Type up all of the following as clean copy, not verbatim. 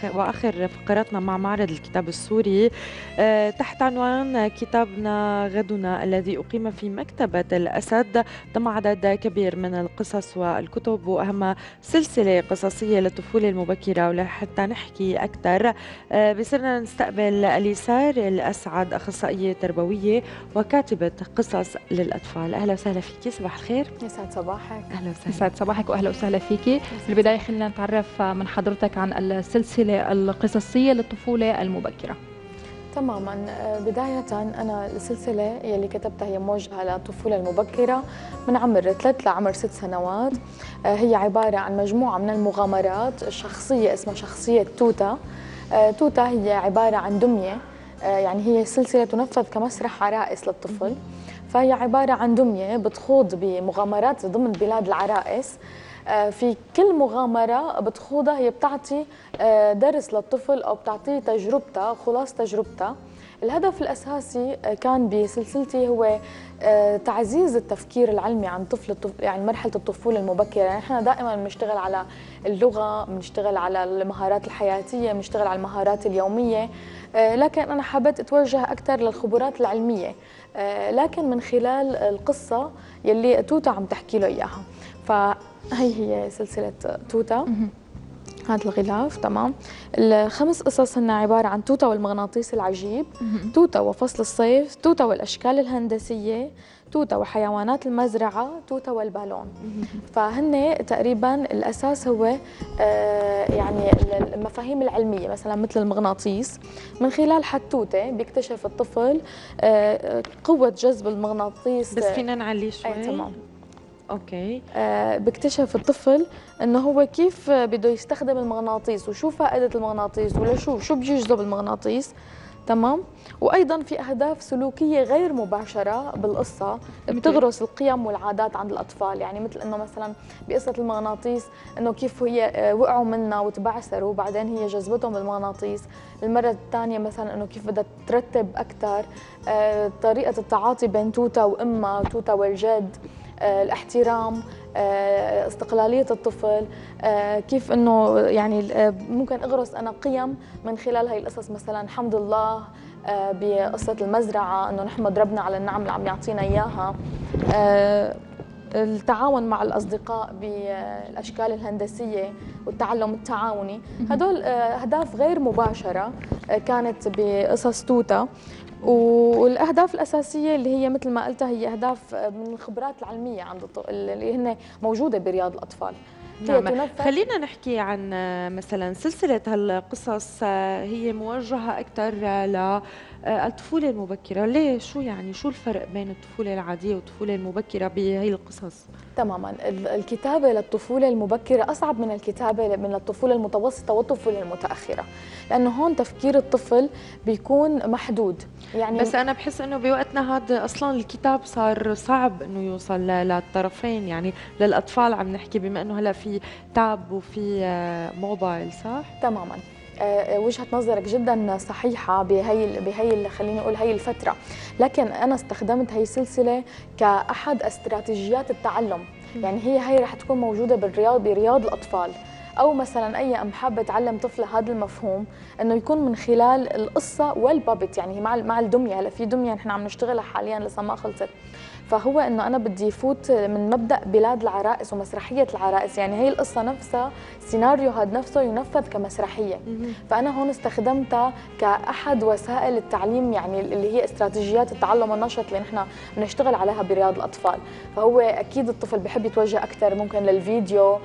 وآخر فقراتنا مع معرض الكتاب السوري تحت عنوان كتابنا غدنا الذي أقيم في مكتبة الأسد. ضم عدد كبير من القصص والكتب وأهم سلسلة قصصية للطفولة المبكرة. ولحتى نحكي أكثر بصرنا نستقبل أليسار الأسعد، أخصائية تربوية وكاتبة قصص للأطفال. أهلا وسهلا فيكي، صباح الخير. يسعد صباحك. أهلا وسهلا. يسعد صباحك واهلا وسهلا فيكي. بالبدايه خلينا نتعرف من حضرتك عن السلسله القصصيه للطفوله المبكره. تماما. بداية أنا السلسلة يلي كتبتها هي موجهة للطفولة المبكرة من عمر 3 لعمر 6 سنوات. هي عبارة عن مجموعة من المغامرات. شخصية اسمها شخصية توتا. توتا هي عبارة عن دمية، يعني هي سلسلة تنفذ كمسرح عرائس للطفل. فهي عبارة عن دمية بتخوض بمغامرات ضمن بلاد العرائس. في كل مغامرة بتخوضها هي بتعطي درس للطفل أو بتعطيه تجربتها، خلاص تجربتها. الهدف الأساسي كان بسلسلتي هو تعزيز التفكير العلمي عن يعني مرحلة الطفولة المبكرة. يعني احنا دائما بنشتغل على اللغة، بنشتغل على المهارات الحياتية، بنشتغل على المهارات اليومية، لكن أنا حبيت أتوجه أكثر للخبرات العلمية، لكن من خلال القصة يلي توتا عم تحكي له إياها. هي سلسلة توتا. هذا الغلاف تمام. ال5 قصص هن عبارة عن توتا والمغناطيس العجيب، توتا وفصل الصيف، توتا والأشكال الهندسية، توتا وحيوانات المزرعة، توتا والبالون. فهن تقريبا الأساس هو يعني المفاهيم العلمية، مثلا مثل المغناطيس. من خلال حتوتة بيكتشف الطفل قوة جذب المغناطيس. بس فينا نعلي شوي؟ تمام. اوكي. بيكتشف الطفل انه هو كيف بده يستخدم المغناطيس وشو فائده المغناطيس ولا شو بيجذب المغناطيس. تمام. وايضا في اهداف سلوكيه غير مباشره بالقصه بتغرس القيم والعادات عند الاطفال. يعني مثل انه مثلا بقصه المغناطيس انه كيف هي وقعوا منها وتبعثروا بعدين هي جذبتهم المغناطيس. المره الثانيه مثلا انه كيف بدها ترتب اكثر طريقه التعاطي بين توتا وامها، توتا والجد، الاحترام، استقلالية الطفل، كيف انه يعني ممكن اغرس انا قيم من خلال هاي القصص. مثلا حمد الله بقصة المزرعة، انه نحمد ربنا على النعم اللي عم يعطينا اياها، التعاون مع الأصدقاء بالأشكال الهندسية والتعلم التعاوني. هدول أهداف غير مباشرة كانت بقصص توتا. والاهداف الاساسيه اللي هي مثل ما قلتها هي اهداف من الخبرات العلميه عند اللي هن موجوده برياض الاطفال. نعم. خلينا نحكي عن مثلا سلسله هالقصص، هي موجهه اكثر للطفوله المبكره. ليه؟ شو يعني شو الفرق بين الطفوله العاديه والطفوله المبكره بهي القصص؟ تماما. الكتابه للطفوله المبكره اصعب من الكتابه من الطفوله المتوسطه والطفوله المتاخره، لانه هون تفكير الطفل بيكون محدود. يعني بس انا بحس انه بوقتنا هذا اصلا الكتاب صار صعب انه يوصل للطرفين، يعني للاطفال عم نحكي، بما انه هلا في تاب وفي موبايل، صح؟ تماما. وجهة نظرك جدا صحيحة بهي خليني أقول هي الفترة، لكن أنا استخدمت هي السلسلة كأحد استراتيجيات التعلم. يعني هي رح تكون موجودة برياض الأطفال، أو مثلا أي أم حابة تعلم طفلة هذا المفهوم، إنه يكون من خلال القصة والبابت. يعني مع الدمية. هلا في دمية نحن عم نشتغلها حاليا لسه ما خلصت. فهو انه انا بدي فوت من مبدا بلاد العرائس ومسرحيه العرائس. يعني هي القصه نفسها، السيناريو هذا نفسه ينفذ كمسرحيه. فانا هون استخدمتها كاحد وسائل التعليم، يعني اللي هي استراتيجيات التعلم النشط اللي نحن بنشتغل عليها برياض الاطفال. فهو اكيد الطفل بحب يتوجه اكثر ممكن للفيديو،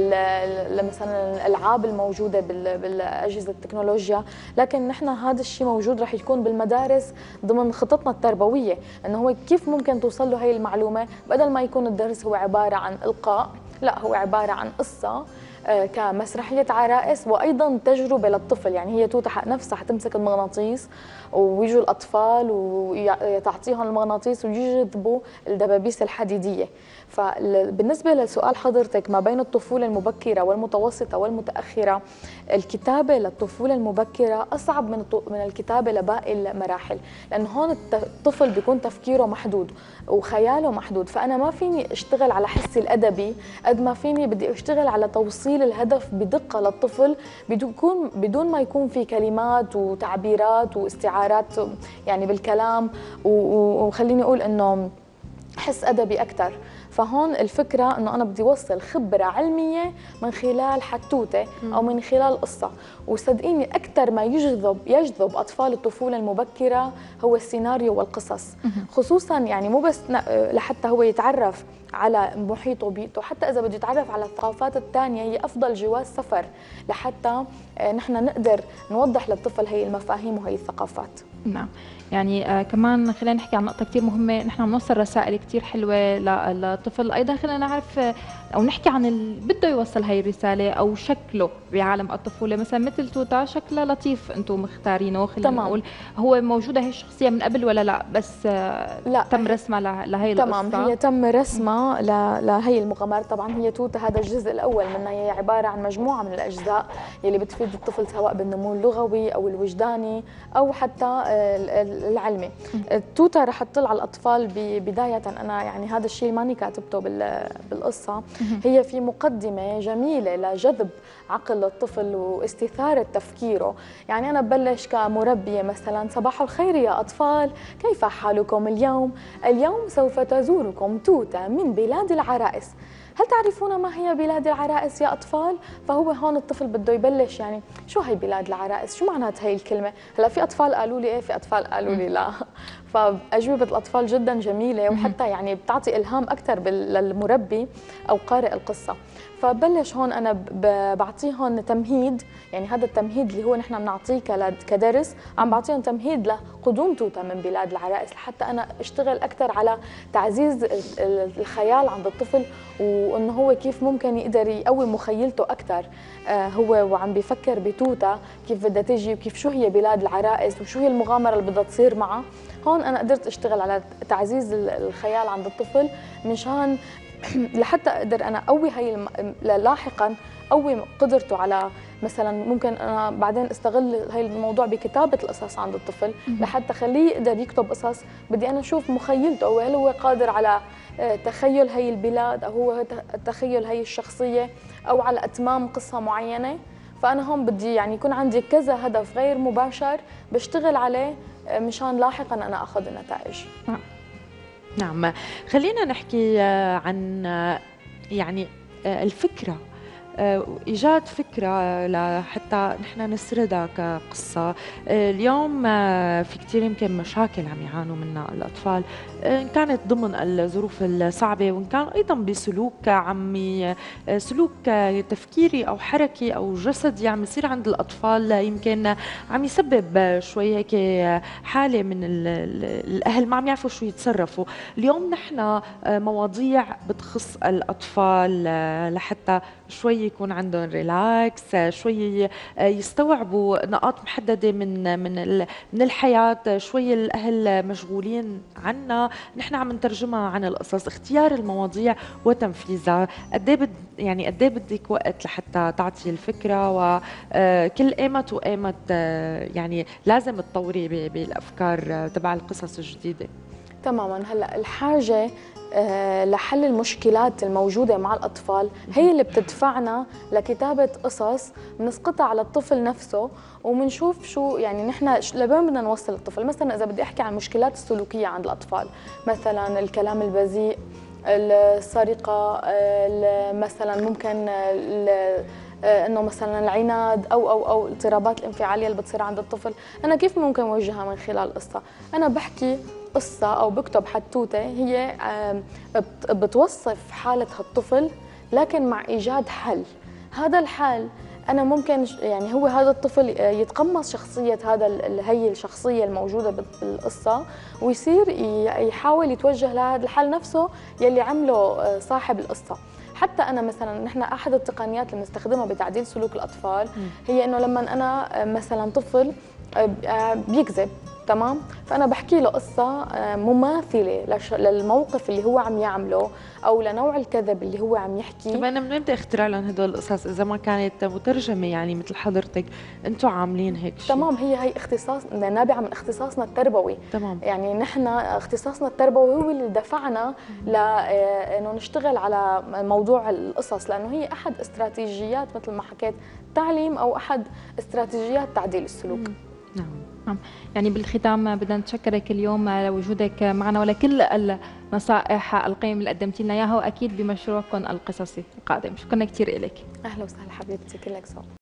مثلا الالعاب الموجوده بالاجهزه التكنولوجيا، لكن نحن هذا الشيء موجود رح يكون بالمدارس ضمن خططنا التربويه، انه هو كيف ممكن توصل له هي المعلومة، بدل ما يكون الدرس هو عبارة عن إلقاء، لا هو عبارة عن قصة كمسرحية عرائس وأيضا تجربة للطفل. يعني هي توتا نفسها حتمسك المغناطيس ويجوا الأطفال وتعطيهم المغناطيس ويجذبوا الدبابيس الحديدية. فبالنسبة لسؤال حضرتك ما بين الطفولة المبكرة والمتوسطة والمتأخرة، الكتابة للطفولة المبكرة أصعب من الكتابة لباقي المراحل، لأنه هون الطفل بيكون تفكيره محدود وخياله محدود. فأنا ما فيني أشتغل على حسي الأدبي قد ما فيني بدي أشتغل على توصيل توصيل الهدف بدقة للطفل بدون ما يكون في كلمات وتعبيرات واستعارات يعني بالكلام، وخليني أقول إنه حس أدبي أكثر. فهون الفكرة إنه أنا بدي أوصل خبرة علمية من خلال حتوتة أو من خلال قصة. وصدقيني أكثر ما يجذب أطفال الطفولة المبكرة هو السيناريو والقصص، خصوصاً يعني مو بس لحتى هو يتعرف على محيطه وبيئته، حتى إذا بده يتعرف على الثقافات الثانية هي أفضل جواز سفر لحتى نحن نقدر نوضح للطفل هي المفاهيم وهي الثقافات. نعم، يعني كمان خلينا نحكي عن نقطة كثير مهمة، نحن بنوصل رسائل كثير حلوة للطفل، أيضا خلينا نعرف أو نحكي عن بده يوصل هاي الرسالة أو شكله بعالم الطفولة، مثلا مثل توتا شكله لطيف أنتم مختارينه، خلينا نقول هو موجودة هي الشخصية من قبل ولا لا؟ بس لا تم رسمها لهي القصة. تمام، هي تم رسمها لهي المغامرة. طبعا هي توتا هذا الجزء الأول منها، هي عبارة عن مجموعة من الأجزاء يلي بتفيد الطفل سواء بالنمو اللغوي أو الوجداني أو حتى العلمي. توتا رح تطلع على الأطفال بداية. أنا يعني هذا الشيء ماني كاتبته بالقصة، هي في مقدمة جميلة لجذب عقل الطفل واستثارة تفكيره. يعني أنا ببلش كمربية مثلا: صباح الخير يا أطفال، كيف حالكم اليوم؟ اليوم سوف تزوركم توتا من بلاد العرائس. هل تعرفون ما هي بلاد العرائس يا أطفال؟ فهو هون الطفل بده يبلش يعني شو هي بلاد العرائس؟ شو معنات هي الكلمة؟ هلا في أطفال قالوا لي إيه، في أطفال قالوا لي لا. فأجوبة الأطفال جدا جميلة، وحتى يعني بتعطي إلهام أكثر للمربي أو قارئ القصة. فبلش هون أنا بعطيهم تمهيد، يعني هذا التمهيد اللي هو نحن بنعطيه كدرس، عم بعطيهم تمهيد لقدوم توتا من بلاد العرائس، لحتى أنا أشتغل أكثر على تعزيز الخيال عند الطفل، وإنه هو كيف ممكن يقدر يقوي مخيلته أكثر هو وعم بيفكر بتوتا كيف بدها تجي، وكيف شو هي بلاد العرائس، وشو هي المغامرة اللي بدها تصير معها. هون أنا قدرت أشتغل على تعزيز الخيال عند الطفل مشان لحتى أقدر أنا أقوي هي لاحقاً أقوي قدرته على مثلا ممكن أنا بعدين استغل هاي الموضوع بكتابة القصص عند الطفل لحتى خليه يقدر يكتب قصص. بدي أنا أشوف مخيلته، هل هو قادر على تخيل هاي البلاد، أو هو تخيل هاي الشخصية، أو على إتمام قصة معينة. فأنا هون بدي يعني يكون عندي كذا هدف غير مباشر بشتغل عليه مشان لاحقاً أنا أخذ النتائج. نعم، خلينا نحكي عن يعني الفكرة، إيجاد فكرة لحتى نحن نسردها كقصة. اليوم في كتير يمكن مشاكل عم يعانوا منها الأطفال، إن كانت ضمن الظروف الصعبة، وإن كان أيضا بسلوك سلوك تفكيري أو حركي أو جسدي عم يصير عند الأطفال، يمكن عم يسبب شوي هيك حالة من الأهل ما عم يعرفوا شو يتصرفوا. اليوم نحن مواضيع بتخص الأطفال لحتى شوي يكون عندهم ريلاكس، شوي يستوعبوا نقاط محددة من الحياة. شوي الأهل مشغولين عنا، نحن عم نترجمها عن القصص، اختيار المواضيع وتنفيذها. يعني قد ايه بدك وقت لحتى تعطي الفكرة، وكل ايمت وايمت يعني لازم تطوري بالافكار تبع القصص الجديدة. تماما. هلا الحاجة لحل المشكلات الموجودة مع الأطفال هي اللي بتدفعنا لكتابة قصص بنسقطها على الطفل نفسه، وبنشوف شو يعني نحن لوين بدنا نوصل الطفل. مثلا إذا بدي أحكي عن المشكلات السلوكية عند الأطفال، مثلا الكلام البذيء، السرقة، مثلا ممكن انه مثلا العناد او الاضطرابات الانفعاليه اللي بتصير عند الطفل، انا كيف ممكن اوجهها من خلال قصه؟ انا بحكي قصه او بكتب حتوته هي بتوصف حاله هالطفل، لكن مع ايجاد حل. هذا الحل انا ممكن يعني هو هذا الطفل يتقمص شخصيه هي الشخصيه الموجوده بالقصه، ويصير يحاول يتوجه لهذا الحل نفسه يلي عمله صاحب القصه. حتى أنا مثلا نحن أحد التقنيات اللي بنستخدمها بتعديل سلوك الأطفال هي إنه لما أنا مثلا طفل بيكذب، تمام. فانا بحكي له قصه مماثله للموقف اللي هو عم يعمله او لنوع الكذب اللي هو عم يحكي. طب انا من امتى اخترع لهم هدول القصص اذا ما كانت مترجمه يعني مثل حضرتك انتم عاملين هيك شيء؟ تمام، هي اختصاص نابعه من اختصاصنا التربوي. تمام. يعني نحن اختصاصنا التربوي هو اللي دفعنا لانه نشتغل على موضوع القصص، لانه هي احد استراتيجيات مثل ما حكيت تعليم او احد استراتيجيات تعديل السلوك. نعم. يعني بالختام بدنا نتشكرك اليوم لوجودك معنا ولكل النصائح القيم اللي قدمتي لنا اياها، واكيد بمشروعكم القصصي القادم. شكرا كثير لك. اهلا وسهلا حبيبتي، كلك ذوق.